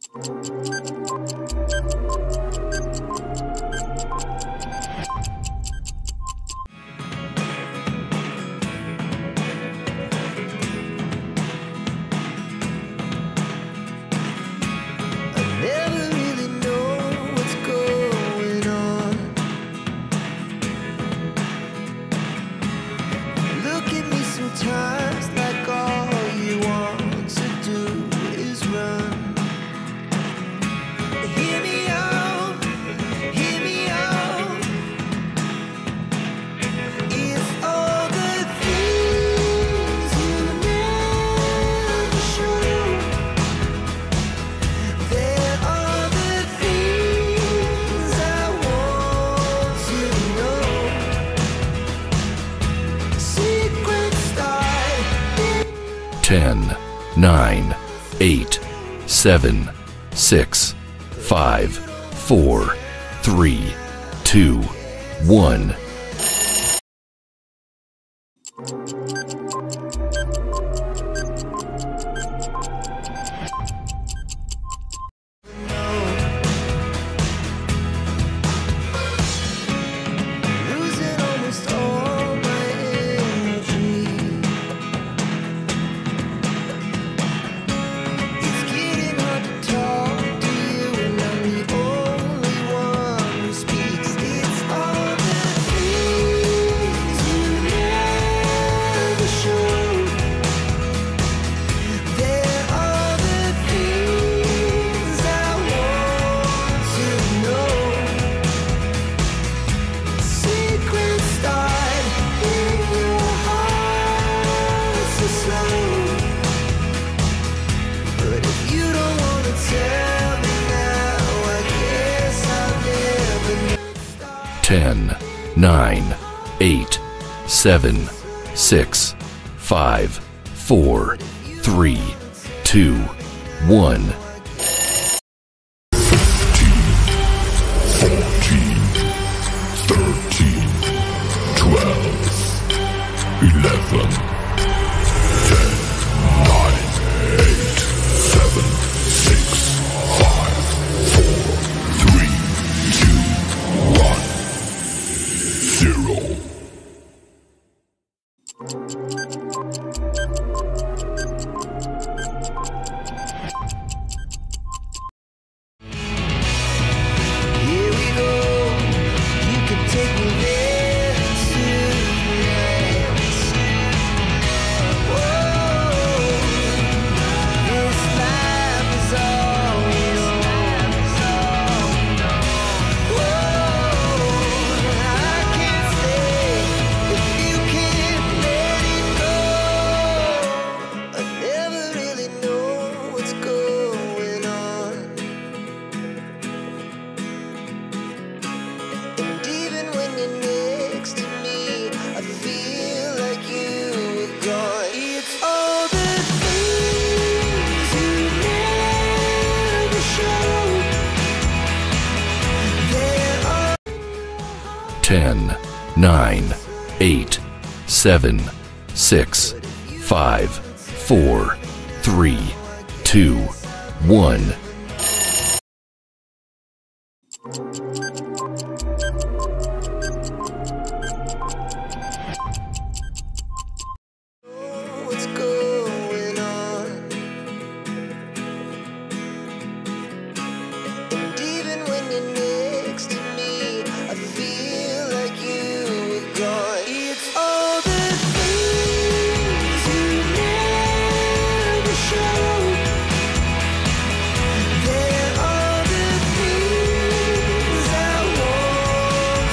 Sometimes like all you want to do is run. Hear me out, hear me out. It's all the things you never show. There are the things I want to know. Secrets. 10, 9, 8, 7, 6, 5, 4, 3, 2, 1. Losing almost all my energy. It's getting hard to talk to you, and I'm the only one who speaks. It's all the things you never show. There are the things I want to know. Secrets start in your heart so slow. But if you don't want to tell me now, I guess I'll never know. 10, 9, 8, 7, 6, 5, 4, 3, 2, 1. Here we go. You can take me there tonight. Whoa, this life is all we know. Whoa, I can't stay if you can't let it go. I never really know what's going on. And even when you're next to me, I feel like you were gone. It's all the things you never show. There are 10, 9, 8, 7, 6, 5, 4, 3, 2, 1. what's going on. And even when you're next to me, I feel like you were gone. It's all the things you never show. There are the things I want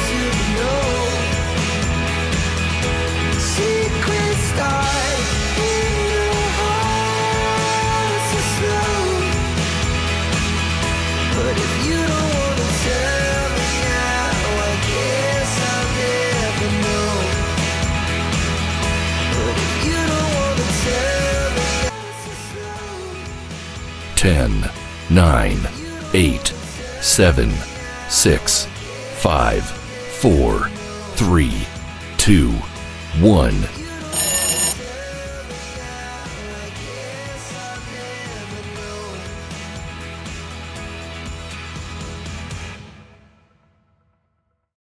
to know. Secrets start in your heart so slow. But if you don't want to tell me now, I guess I'll never know. But if you don't want to tell me so slow. 10, 9, 8, 7, 6, 5, 4, 3, 2, 1.